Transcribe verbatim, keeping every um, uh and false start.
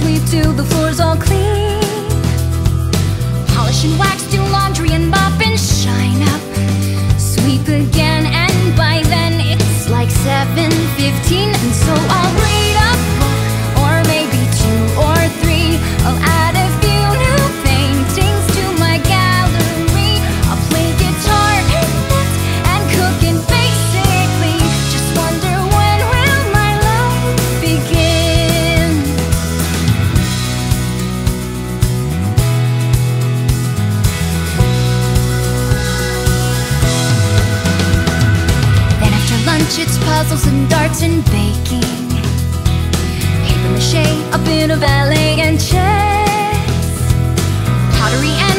sweep till the floor's all clean. Polish and wax, do laundry and mop and shine up. Sweep again, and by then it's like seven fifteen. And so I'll read a book, or maybe two or three. I'll add a few new paintings to my gallery. I'll play guitar and knit and cook, and basically just wonder, when will my life begin? Then after lunch it's puzzles and darts and baking, paper mache, a bit of ballet and chess, pottery and